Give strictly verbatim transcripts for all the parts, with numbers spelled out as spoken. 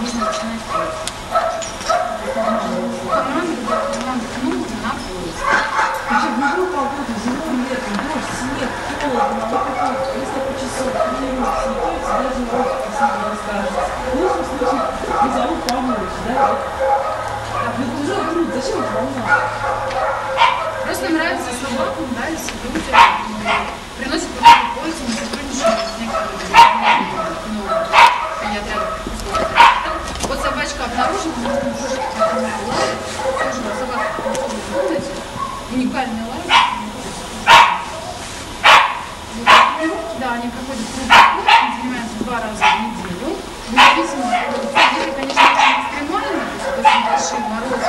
нужно начинать поиск. Команда, да, команда, ну, на поиск. Причем в любую погоду, зимой, летом, дождь, снег, холодно, вот такое, несколько часов, тренируются, сидите, даже не может посмотреть, расскажете. В лучшем случае призовут помочь, да? Так, ну это уже труд, зачем это волноваться? Просто нравится собакам, нравится людям, приносит какую-то пользу, мы сотрудничаем с некоторыми, ну, не отрядом. Вот собачка обнаружена, мы можем тоже лает, тоже собака тоже в комнате, уникальный лает. Да, они проходят круглый курс, они занимаются два раза в неделю. Независимо от того, если, конечно, очень экстремально, то есть очень большие морозы,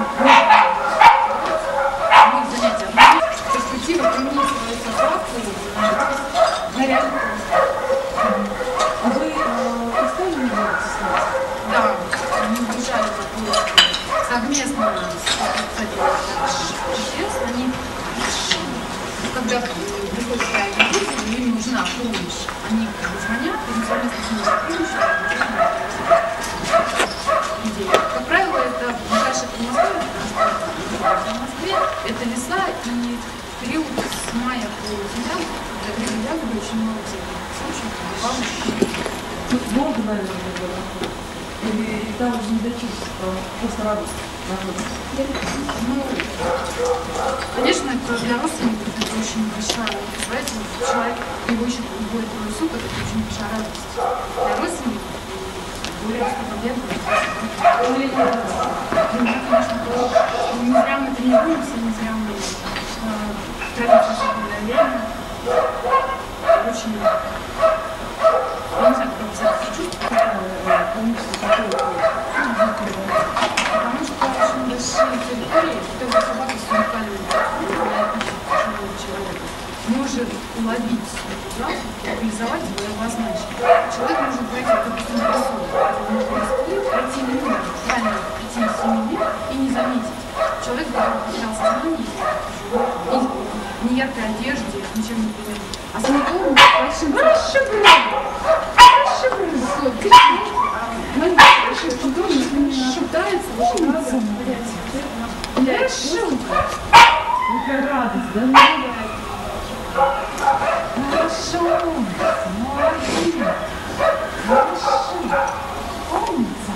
будет занятие одно. Перспектива применить свою собаку на реальном просто. А вы э, искали не делать ситуацию? Да, они убежали по поиску совместно с, кстати, чудес, они, когда приходят свои родители, им нужна помощь, они как бы звонят, и мы совместно с ними сотрудничаем. Как правило, это ближайшее Подмосковье, в Москве, это леса и период с мая по сентябрь, когда грибы ягоды очень много всяких случаев, главное. Тут долго, наверное, было? Или там уже не дочувствовать, просто радость находится? Ну, конечно, это для родственников это очень большая, называется, человек, его еще будет двое суток, это очень большая радость. Для родственников более победы. Ну, конечно, не зря мы тренируемся, не зря мы тратим свободное время. Очень, я не знаю, как описать это чувство. Потому что очень большие территории, когда собака с уникальной для человека может уловить эту запах, локализовать его и обозначить. Человек может пройти, допустим, лесу, пройти мимо, буквально пяти-семи лет и не заметить. Человек, который потерял сознание, и в неяркой одежде, ничем не приведет. А с неудобным, большим шептается, очень надо. Хорошо. Какая радость, да? Хорошо. Молодец. Хорошо. Умница.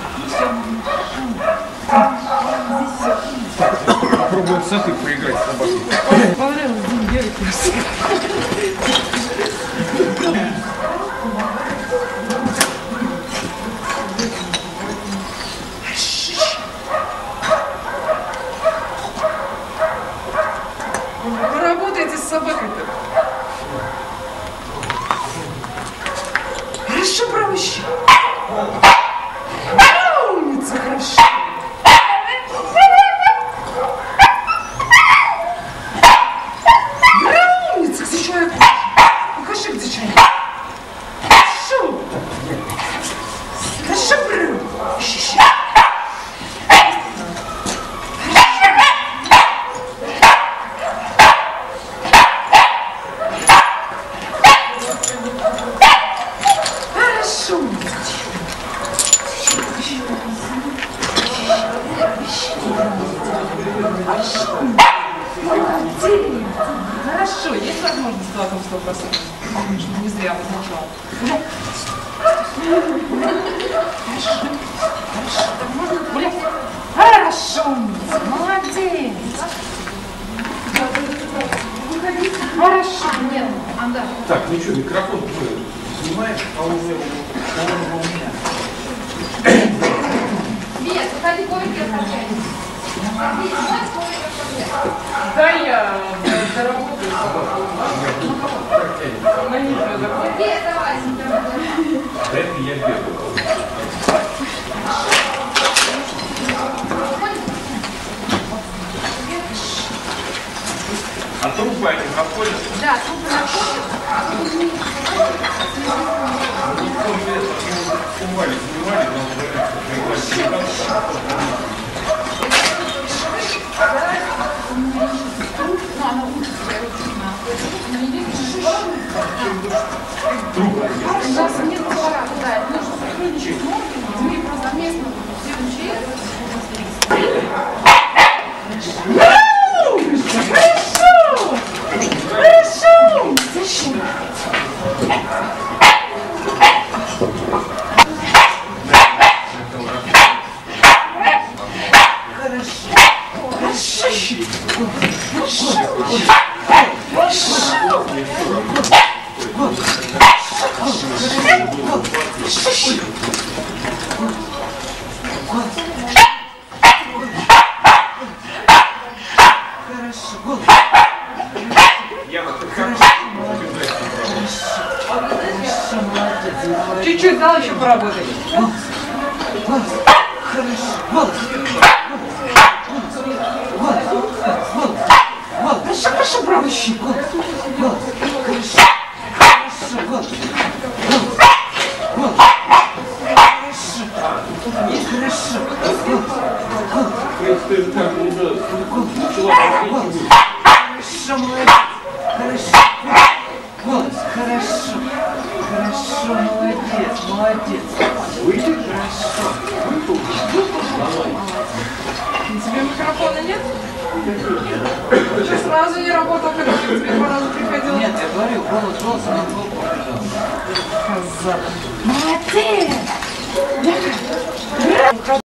Попробуем с этой поиграть с собакой. Понравилось, Дим, делать просто. Поработайте с собакой-то. Хорошо, правоща. Умница, хорошо. Умница, где человек? Покажи, где человек. Хорошо. Хорошо, бро. Щища. Хорошо, есть возможность в этом сто процентов? Конечно, не зря обозначал. Хорошо, хорошо, молодец. Хорошо, нет, а да. Так, ну что, микрофон снимаешь, а он уже у меня. Нет, выходи, коврики оставляйте. Да, я доработаю собаку. Нет, давай. Да это я бегаю. А трупы они находят? Да, трупы находят. Снимали, снимали, но уже Ну, она лучше себя труп. У нас нет аппарата, да, это нужно сотрудничать с органами. совместно следующий. Чуть-чуть дал еще поработать. Хорошо. Хорошо, хорошо, правый щит. Хорошо. Хорошо. Хорошо. Ты же как уже начала проходить. Хорошо, молодец. Хорошо. Вот, хорошо. Хорошо, молодец, молодец. Выйдешь? Хорошо. Тебе микрофона нет? Ты сразу не работал, когда ты тебе по разу приходил? Нет, я говорю, голос, голос, у меня голос побежал. Коза. Молодец!